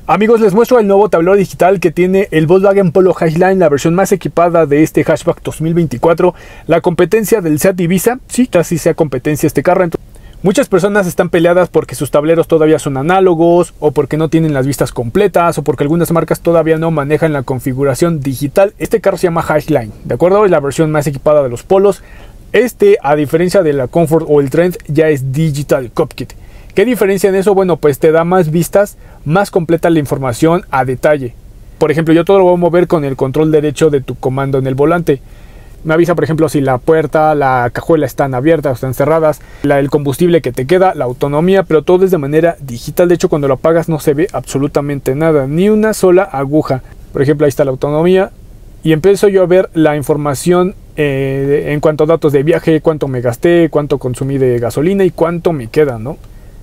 Amigos, les muestro el nuevo tablero digital que tiene el Volkswagen Polo Highline, la versión más equipada de este hatchback 2024, la competencia del Seat Ibiza. Sí, casi sea competencia este carro. Muchas personas están peleadas porque sus tableros todavía son análogos, o porque no tienen las vistas completas, o porque algunas marcas todavía no manejan la configuración digital. Este carro se llama Highline, ¿de acuerdo? Es la versión más equipada de los Polos. A diferencia de la Comfort o el Trend, ya es Digital Cockpit. ¿Qué diferencia en eso? Bueno, pues te da más vistas, más completa la información a detalle. Por ejemplo, yo todo lo voy a mover con el control derecho de tu comando en el volante. Me avisa, por ejemplo, si la puerta, la cajuela están abiertas o están cerradas, el combustible que te queda, la autonomía, pero todo es de manera digital. De hecho, cuando lo apagas no se ve absolutamente nada, ni una sola aguja. Por ejemplo, ahí está la autonomía y empiezo yo a ver la información en cuanto a datos de viaje, cuánto me gasté, cuánto consumí de gasolina y cuánto me queda, ¿no?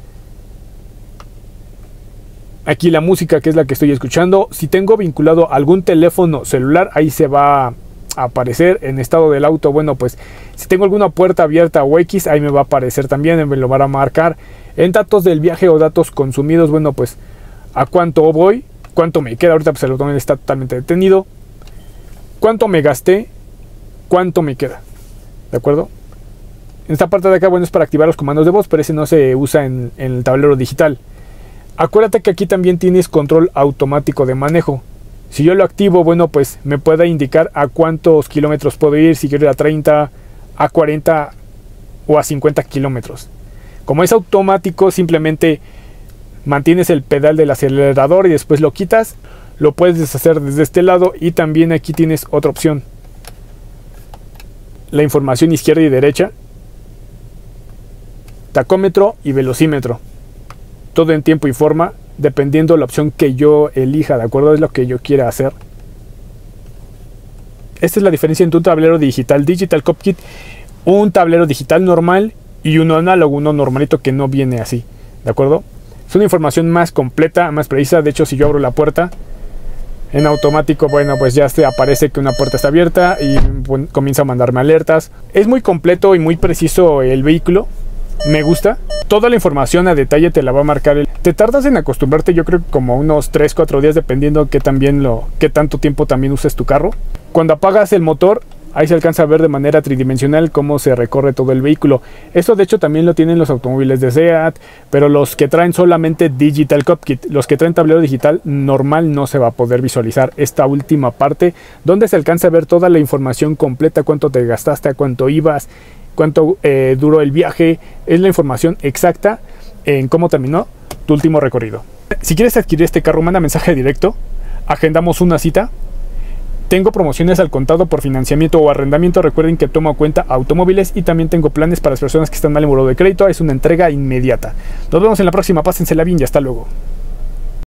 Aquí la música, que es la que estoy escuchando. Si tengo vinculado algún teléfono celular, ahí se va a aparecer. En estado del auto, bueno, pues si tengo alguna puerta abierta o X, ahí me va a aparecer también, me lo van a marcar. En datos del viaje o datos consumidos, bueno, pues a cuánto voy, cuánto me queda. Ahorita pues el automóvil está totalmente detenido. Cuánto me gasté, cuánto me queda, ¿de acuerdo? En esta parte de acá, bueno, es para activar los comandos de voz, pero ese no se usa en el tablero digital. Acuérdate que aquí también tienes control automático de manejo. Si yo lo activo, bueno, pues me puede indicar a cuántos kilómetros puedo ir, si quiero ir a 30, a 40 o a 50 kilómetros. Como es automático, simplemente mantienes el pedal del acelerador y después lo quitas. Lo puedes deshacer desde este lado y también aquí tienes otra opción. La información izquierda y derecha, tacómetro y velocímetro. Todo en tiempo y forma, dependiendo de la opción que yo elija, ¿de acuerdo? Es lo que yo quiera hacer. Esta es la diferencia entre un tablero digital Digital Cockpit, un tablero digital normal y uno análogo, uno normalito que no viene así, ¿de acuerdo? Es una información más completa, más precisa. De hecho, si yo abro la puerta en automático, bueno, pues ya se aparece que una puerta está abierta y bueno, comienza a mandarme alertas. Es muy completo y muy preciso el vehículo. Me gusta. Toda la información a detalle te la va a marcar. Te tardas en acostumbrarte, yo creo que como unos 3-4 días, dependiendo qué tanto tiempo también uses tu carro. Cuando apagas el motor, ahí se alcanza a ver de manera tridimensional cómo se recorre todo el vehículo. Eso de hecho también lo tienen los automóviles de Seat, pero los que traen solamente Digital Cockpit, los que traen tablero digital normal, no se va a poder visualizar esta última parte, donde se alcanza a ver toda la información completa, cuánto te gastaste, a cuánto ibas, cuánto duró el viaje. Es la información exacta en cómo terminó tu último recorrido. Si quieres adquirir este carro, manda mensaje directo, agendamos una cita. Tengo promociones al contado por financiamiento o arrendamiento. Recuerden que tomo cuenta automóviles y también tengo planes para las personas que están mal en buró de crédito. Es una entrega inmediata. Nos vemos en la próxima, pásensela bien y hasta luego.